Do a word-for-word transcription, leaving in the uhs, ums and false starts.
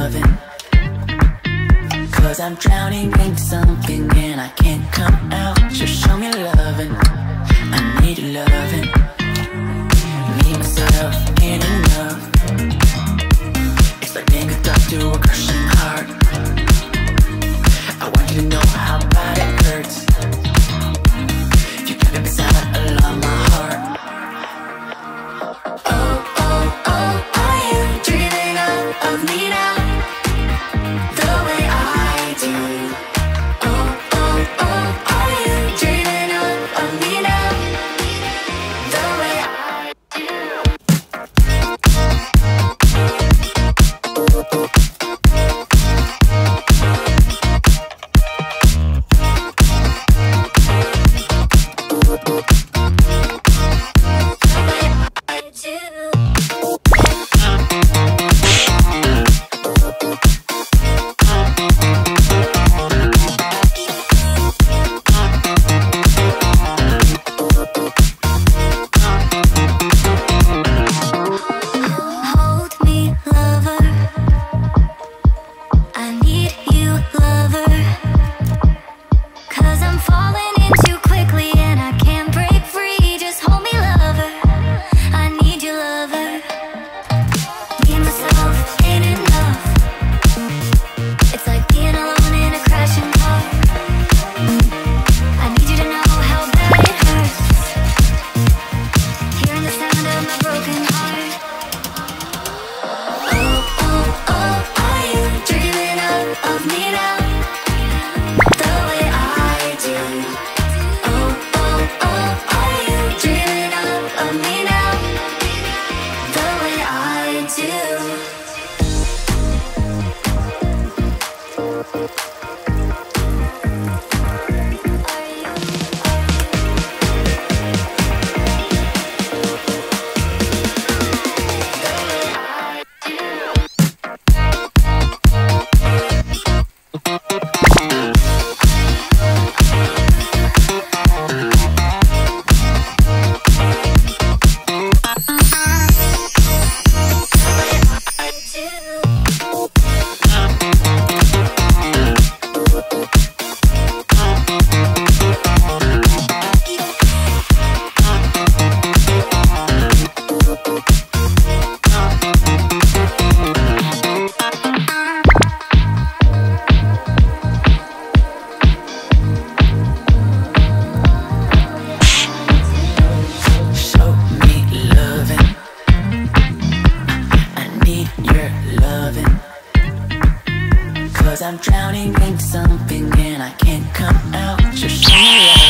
loving, 'cause I'm drowning in something and I can't come out. Just show me loving, I need your loving. Me, myself, ain't enough. It's like being hooked up to a crushing heart. I want you to know how bad it hurts. You got me beside along my heart. Oh, oh, oh, are you dreaming of, of me now? The way I do. Oh, oh, oh, are you dreaming of, of me now? The way I do. I'm drowning in something and I can't come out. Just show me love.